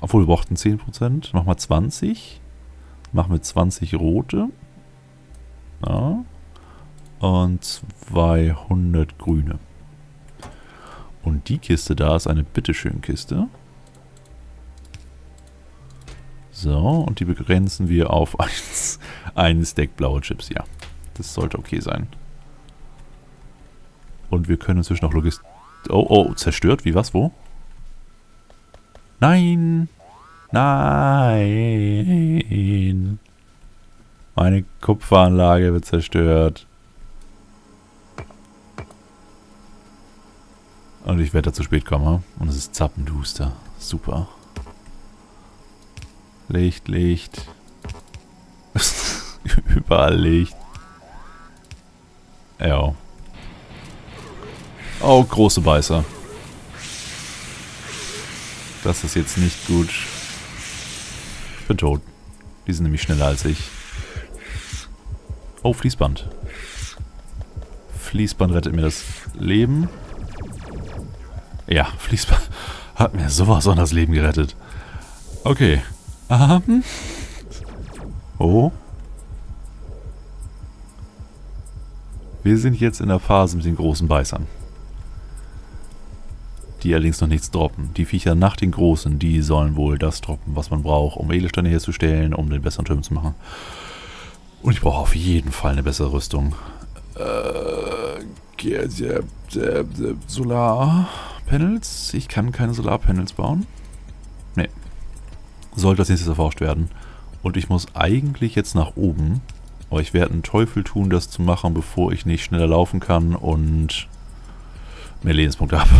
Obwohl, wir brauchten 10%. Machen wir 20. Machen wir 20 rote. Ja. Und 200 grüne. Und die Kiste da ist eine Bitteschön-Kiste. So, und die begrenzen wir auf einen Stack blaue Chips. Ja, das sollte okay sein. Und wir können inzwischen auch Logistik... Oh, zerstört? Wie, was, wo? Nein! Nein! Meine Kupferanlage wird zerstört. Und ich werde da zu spät kommen. Und es ist zappenduster. Super. Licht, Licht. Überall Licht. Ja. Oh, große Beißer. Das ist jetzt nicht gut. Ich bin tot. Die sind nämlich schneller als ich. Oh, Fließband. Fließband rettet mir das Leben. Ja, Fließband hat mir sowas von das Leben gerettet. Okay. Oh. Wir sind jetzt in der Phase mit den großen Beißern. Die allerdings noch nichts droppen. Die Viecher nach den großen, die sollen wohl das droppen, was man braucht, um Edelsteine herzustellen, um den besseren Turm zu machen. Und ich brauche auf jeden Fall eine bessere Rüstung. Solarpanels? Ich kann keine Solarpanels bauen. Nee. Sollte das nächstes erforscht werden. Und ich muss eigentlich jetzt nach oben. Aber ich werde einen Teufel tun, das zu machen, bevor ich nicht schneller laufen kann und mehr Lebenspunkte habe.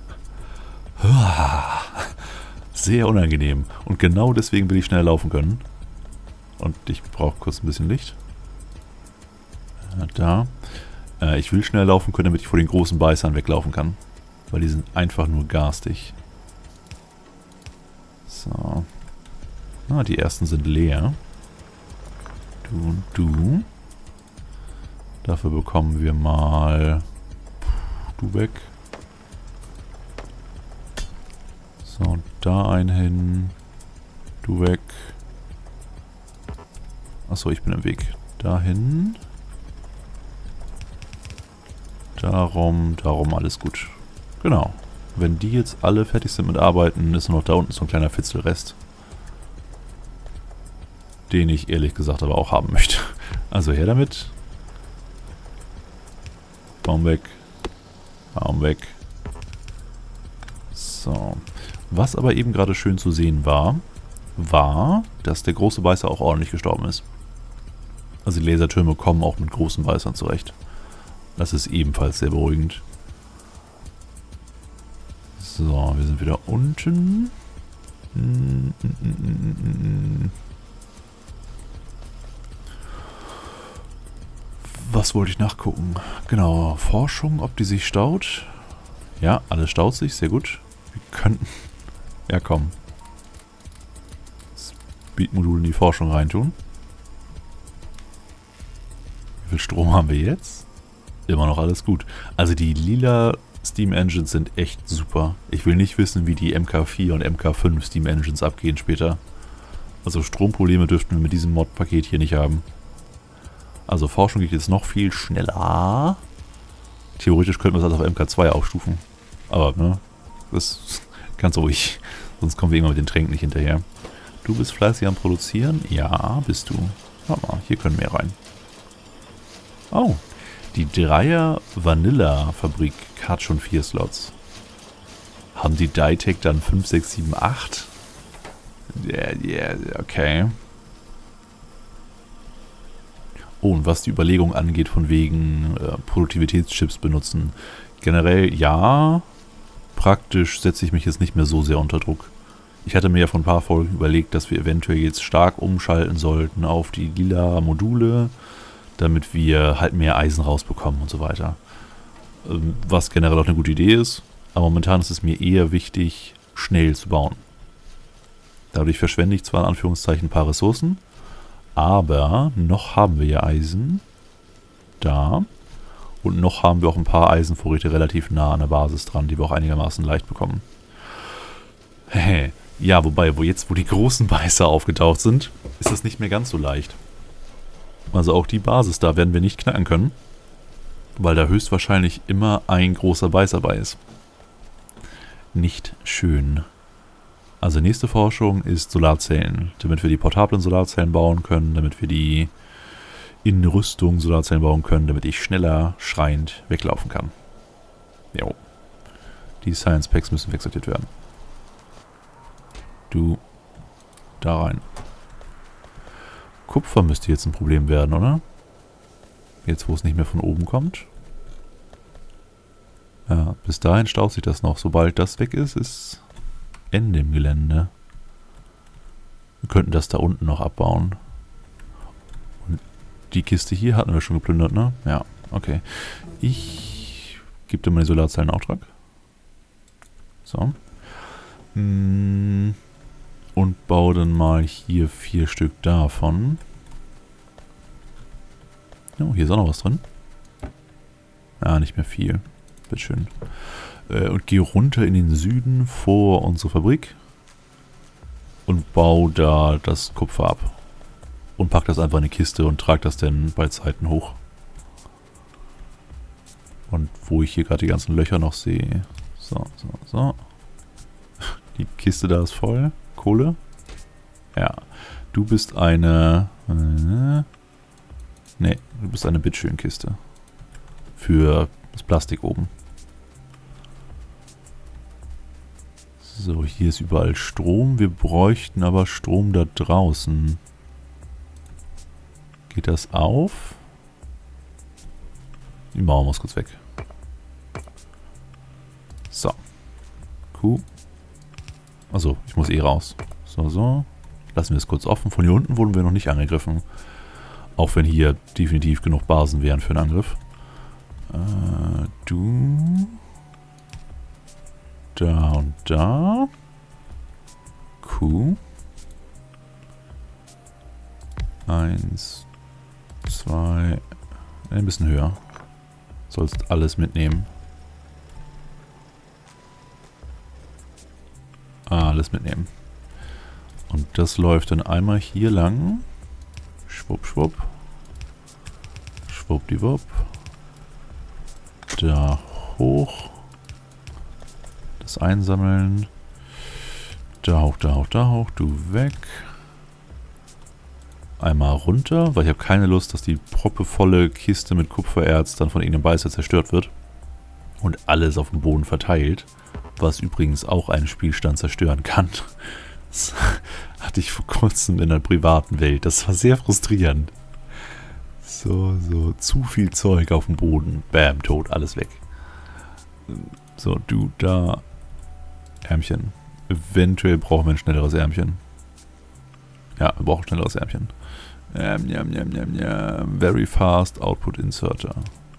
Sehr unangenehm. Und genau deswegen will ich schneller laufen können. Und ich brauche kurz ein bisschen Licht. Da. Ich will schneller laufen können, damit ich vor den großen Beißern weglaufen kann. Weil die sind einfach nur garstig. So. Ah, die ersten sind leer. Du und du. Dafür bekommen wir mal... Du weg. So, und da einen hin. Du weg. Achso, ich bin im Weg. Dahin. Darum, alles gut. Genau. Wenn die jetzt alle fertig sind mit Arbeiten, ist nur noch da unten so ein kleiner Fitzelrest. Den ich ehrlich gesagt aber auch haben möchte. Also her damit. Baum weg. Baum weg. So. Was aber eben gerade schön zu sehen war, dass der große Beißer auch ordentlich gestorben ist. Also die Lasertürme kommen auch mit großen Beißern zurecht. Das ist ebenfalls sehr beruhigend. So, wir sind wieder unten. Was wollte ich nachgucken? Genau, Forschung, ob die sich staut. Ja, alles staut sich, sehr gut. Wir könnten... Ja, komm. Speed-Modul in die Forschung reintun. Wie viel Strom haben wir jetzt? Immer noch alles gut. Also die lila Steam Engines sind echt super. Ich will nicht wissen, wie die MK4 und MK5 Steam Engines abgehen später. Also Stromprobleme dürften wir mit diesem Mod-Paket hier nicht haben. Also Forschung geht jetzt noch viel schneller. Theoretisch könnten wir es auf MK2 aufstufen. Aber, ne, das ganz ruhig. Sonst kommen wir irgendwann mit den Tränken nicht hinterher. Du bist fleißig am Produzieren? Ja, bist du. Warte mal, hier können wir rein. Oh, die Dreier Vanilla Fabrik hat schon 4 Slots. Haben die Ditec dann 5, 6, 7, 8? Ja, okay. Oh, und was die Überlegung angeht, von wegen Produktivitätschips benutzen. Generell ja, praktisch setze ich mich jetzt nicht mehr so sehr unter Druck. Ich hatte mir ja vor ein paar Folgen überlegt, dass wir eventuell jetzt stark umschalten sollten auf die lila Module, damit wir halt mehr Eisen rausbekommen und so weiter. Was generell auch eine gute Idee ist, aber momentan ist es mir eher wichtig, schnell zu bauen. Dadurch verschwende ich zwar in Anführungszeichen ein paar Ressourcen, aber noch haben wir ja Eisen. Da. Und noch haben wir auch ein paar Eisenvorräte relativ nah an der Basis dran, die wir auch einigermaßen leicht bekommen. Ja, wobei, wo die großen Beißer aufgetaucht sind, ist das nicht mehr ganz so leicht. Also auch die Basis da werden wir nicht knacken können, weil da höchstwahrscheinlich immer ein großer Beißer bei ist. Nicht schön. Also nächste Forschung ist Solarzellen, damit wir die portablen Solarzellen bauen können, damit wir die in Rüstung Solarzellen bauen können, damit ich schneller schreiend weglaufen kann. Jo. Die Science Packs müssen wegsortiert werden. Du da rein. Kupfer müsste jetzt ein Problem werden, oder? Jetzt, wo es nicht mehr von oben kommt. Ja, bis dahin staut sich das noch. Sobald das weg ist, ist Ende im Gelände. Wir könnten das da unten noch abbauen. Und die Kiste hier hatten wir schon geplündert, ne? Ja, okay. Ich gebe dir mal die Solarzellen in Auftrag. So. Und baue dann mal hier 4 Stück davon. Oh, hier ist auch noch was drin. Ah, nicht mehr viel. Bitteschön. Und gehe runter in den Süden vor unsere Fabrik. Und baue da das Kupfer ab. Und pack das einfach in eine Kiste und trage das dann bei Zeiten hoch. Und wo ich hier gerade die ganzen Löcher noch sehe. So. Die Kiste da ist voll. Kohle. Ja. Du bist eine... Ne, du bist eine Bitteschön-Kiste. Für das Plastik oben. So, hier ist überall Strom. Wir bräuchten aber Strom da draußen. Geht das auf? Die Mauer muss kurz weg. So. Kuh. Also, ich muss eh raus. So. Lassen wir es kurz offen. Von hier unten wurden wir noch nicht angegriffen. Auch wenn hier definitiv genug Basen wären für einen Angriff. Du. Da und da. Kuh. 1, 2. Ein bisschen höher. Sollst alles mitnehmen. Alles mitnehmen. Und das läuft dann einmal hier lang. Schwupp, schwupp. Schwuppdiwupp. Da hoch. Das einsammeln. Da hoch, da hoch, da hoch. Du weg. Einmal runter, weil ich habe keine Lust, dass die proppevolle Kiste mit Kupfererz dann von irgendeinem Beißer zerstört wird. Und alles auf dem Boden verteilt. Was übrigens auch einen Spielstand zerstören kann. Das hatte ich vor kurzem in der privaten Welt. Das war sehr frustrierend. So. Zu viel Zeug auf dem Boden. Bam, tot, alles weg. So, du da. Ärmchen. Eventuell brauchen wir ein schnelleres Ärmchen. Ja, wir brauchen ein schnelleres Ärmchen. Very fast output inserter.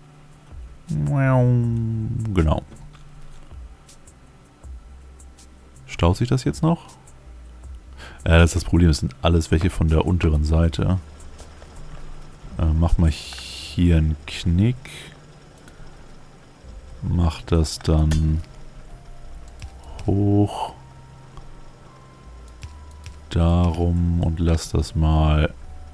Genau. Staut sich das jetzt noch? Ja, das ist das Problem. Das sind alles welche von der unteren Seite. Mach mal hier einen Knick. Mach das dann hoch. Darum und lass das mal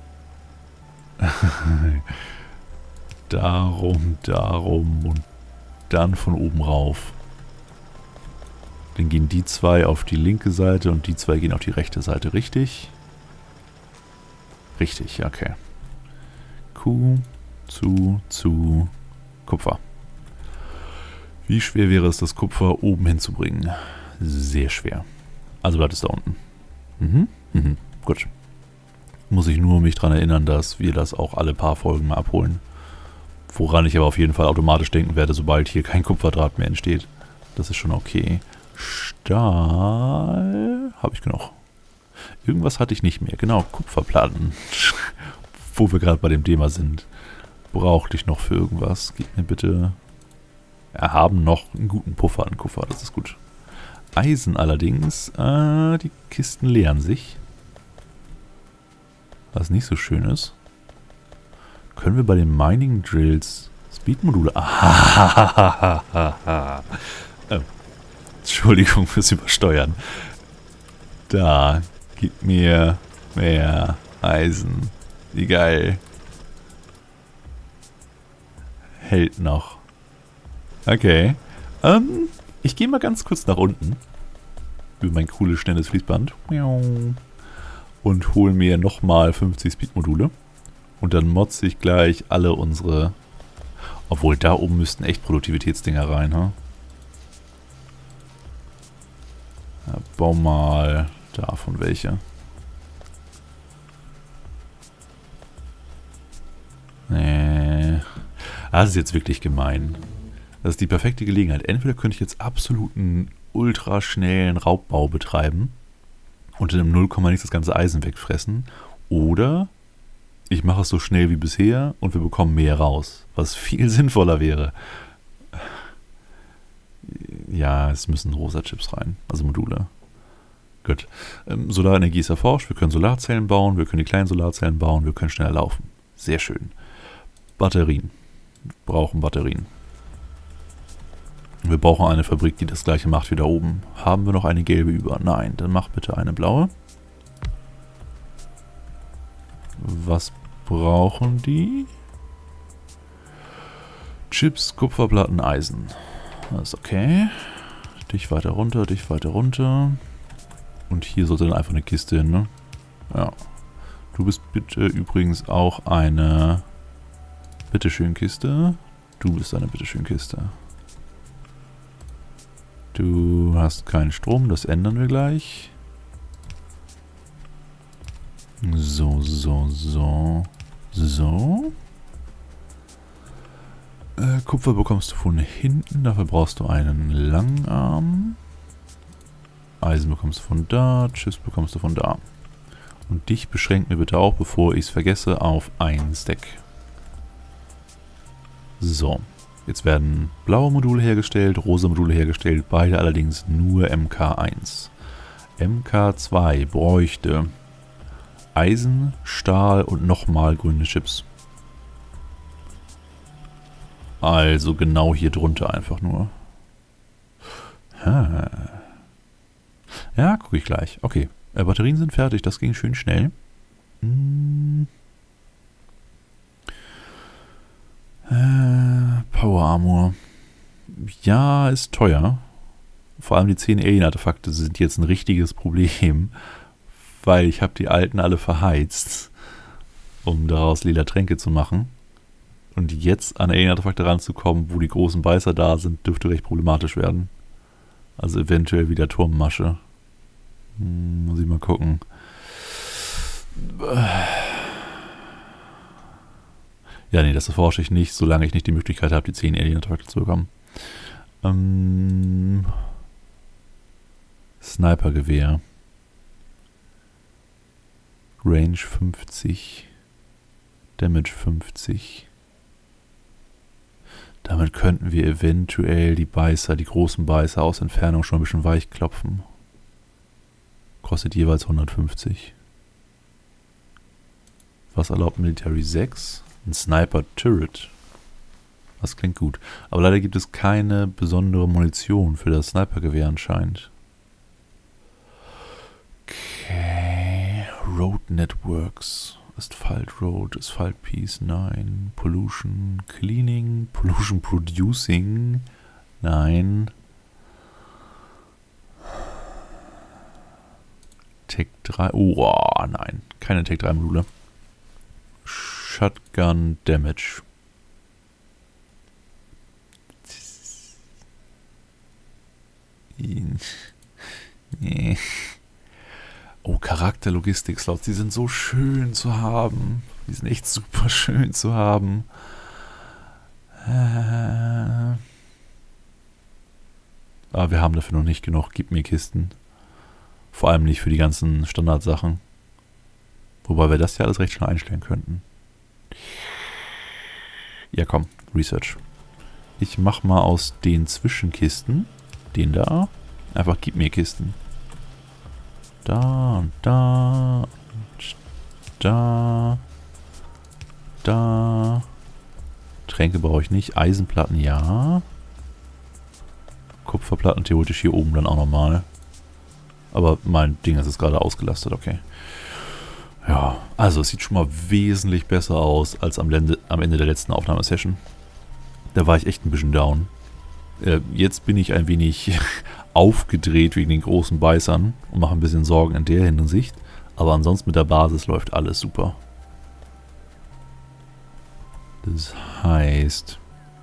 darum und dann von oben rauf. Dann gehen die zwei auf die linke Seite und die zwei gehen auf die rechte Seite. Richtig? Richtig, okay. Q zu Kupfer. Wie schwer wäre es, das Kupfer oben hinzubringen? Sehr schwer. Also bleibt es da unten. Gut. Muss ich nur mich daran erinnern, dass wir das auch alle paar Folgen mal abholen. Woran ich aber auf jeden Fall automatisch denken werde, sobald hier kein Kupferdraht mehr entsteht. Das ist schon okay. Stahl habe ich genug. Irgendwas hatte ich nicht mehr. Genau, Kupferplatten. Wo wir gerade bei dem Thema sind. Brauchte ich noch für irgendwas. Gib mir bitte... Wir haben noch einen guten Puffer an Kupfer. Das ist gut. Eisen allerdings. Die Kisten leeren sich. Was nicht so schön ist. Können wir bei den Mining Drills Speedmodule... Entschuldigung fürs Übersteuern. Da, gib mir mehr Eisen. Wie geil. Hält noch. Okay. Ich gehe mal ganz kurz nach unten. Über mein cooles, schnelles Fließband. Und hole mir nochmal 50 Speed-Module. Und dann motze ich gleich alle unsere... Obwohl, da oben müssten echt Produktivitätsdinger rein, ha? Ja, bau mal davon welche. Nee. Das ist jetzt wirklich gemein. Das ist die perfekte Gelegenheit. Entweder könnte ich jetzt absoluten ultraschnellen Raubbau betreiben und in einem 0, nichts das ganze Eisen wegfressen. Oder ich mache es so schnell wie bisher und wir bekommen mehr raus. Was viel sinnvoller wäre. Ja, es müssen rosa Chips rein. Also Module. Gut. Solarenergie ist erforscht. Wir können Solarzellen bauen. Wir können die kleinen Solarzellen bauen. Wir können schneller laufen. Sehr schön. Batterien. Wir brauchen Batterien. Wir brauchen eine Fabrik, die das gleiche macht wie da oben. Haben wir noch eine gelbe über? Nein, dann mach bitte eine blaue. Was brauchen die? Chips, Kupferplatten, Eisen. Das ist okay. Dich weiter runter, dich weiter runter. Und hier sollte dann einfach eine Kiste hin, ne? Ja. Du bist bitte übrigens auch eine Bitteschön-Kiste. Du bist eine Bitteschön-Kiste. Du hast keinen Strom, das ändern wir gleich. So. Kupfer bekommst du von hinten, dafür brauchst du einen Langarm. Eisen bekommst du von da, Chips bekommst du von da. Und dich beschränkt mir bitte auch, bevor ich es vergesse, auf ein Stack. So. Jetzt werden blaue Module hergestellt, rosa Module hergestellt, beide allerdings nur MK1. MK2 bräuchte Eisen, Stahl und nochmal grüne Chips. Also genau hier drunter einfach nur. Ja, gucke ich gleich. Okay, Batterien sind fertig, das ging schön schnell. Power Armor. Ja, ist teuer. Vor allem die 10 Alien-Artefakte sind jetzt ein richtiges Problem, weil ich habe die alten alle verheizt, um daraus lila Tränke zu machen. Und jetzt an Alien-Artefakte ranzukommen, wo die großen Beißer da sind, dürfte recht problematisch werden. Also eventuell wieder Turmmasche. Muss ich mal gucken. Ja, nee, das erforsche ich nicht, solange ich nicht die Möglichkeit habe, die 10 Alien-Artefakte zu bekommen. Snipergewehr. Range 50. Damage 50. Damit könnten wir eventuell die Beißer, die großen Beißer aus Entfernung schon ein bisschen weich klopfen. Kostet jeweils 150. Was erlaubt Military 6? Ein Sniper Turret. Das klingt gut. Aber leider gibt es keine besondere Munition für das Snipergewehr anscheinend. Okay. Road Networks. Asphalt Road, Asphalt Piece, nein. Pollution Cleaning, Pollution Producing, nein. Tech 3, oh nein, keine Tech 3 Module. Shotgun Damage. Nee. Oh, Charakter-Logistik-Slots, die sind so schön zu haben. Die sind echt super schön zu haben. Aber wir haben dafür noch nicht genug. Gib mir Kisten. Vor allem nicht für die ganzen Standardsachen. Wobei wir das ja alles recht schnell einstellen könnten. Ja, komm. Research. Ich mach mal aus den Zwischenkisten, den da, einfach gib mir Kisten. Da und da und da. Da. Tränke brauche ich nicht. Eisenplatten ja. Kupferplatten theoretisch hier oben dann auch nochmal. Aber mein Ding ist jetzt gerade ausgelastet, okay. Ja, also es sieht schon mal wesentlich besser aus als am Ende der letzten Aufnahmesession. Da war ich echt ein bisschen down. Jetzt bin ich ein wenig aufgedreht wegen den großen Beißern und mache ein bisschen Sorgen in der Hinsicht. Aber ansonsten mit der Basis läuft alles super. Das heißt,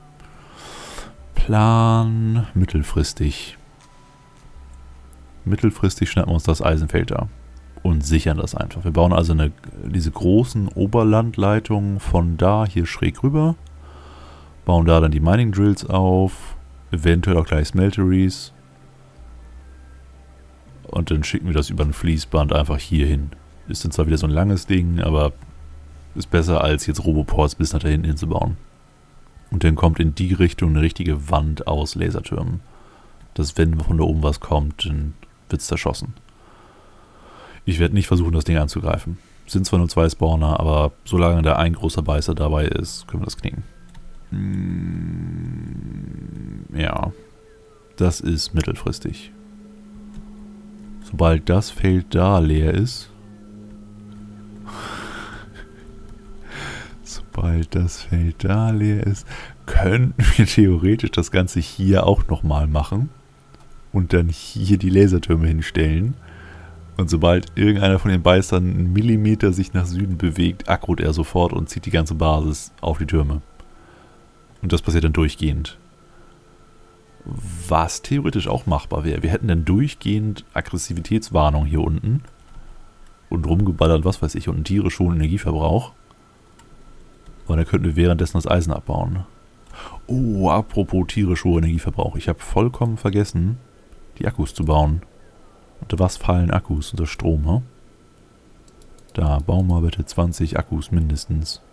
Plan mittelfristig. Mittelfristig schnappen wir uns das Eisenfeld da und sichern das einfach. Wir bauen also diese großen Oberlandleitungen von da hier schräg rüber, bauen da dann die Mining Drills auf, eventuell auch gleich Smelteries und dann schicken wir das über ein Fließband einfach hier hin. Ist dann zwar wieder so ein langes Ding, aber ist besser als jetzt Roboports bis nach da hinten hinzubauen. Und dann kommt in die Richtung eine richtige Wand aus Lasertürmen. Dass wenn von da oben was kommt, dann wird es zerschossen. Ich werde nicht versuchen, das Ding anzugreifen. Sind zwar nur 2 Spawner, aber solange da ein großer Beißer dabei ist, können wir das knicken. Ja, das ist mittelfristig. Sobald das Feld da leer ist, könnten wir theoretisch das Ganze hier auch nochmal machen und dann hier die Lasertürme hinstellen. Und sobald irgendeiner von den Beißern einen Millimeter sich nach Süden bewegt, aggro er sofort und zieht die ganze Basis auf die Türme. Und das passiert dann durchgehend. Was theoretisch auch machbar wäre. Wir hätten dann durchgehend Aggressivitätswarnung hier unten. Und rumgeballert, was weiß ich, und einen tierisch hohen Energieverbrauch. Und dann könnten wir währenddessen das Eisen abbauen. Oh, apropos tierisch hoher Energieverbrauch. Ich habe vollkommen vergessen, die Akkus zu bauen. Unter was fallen Akkus? Unter Strom, hm? Da, bauen wir bitte 20 Akkus mindestens.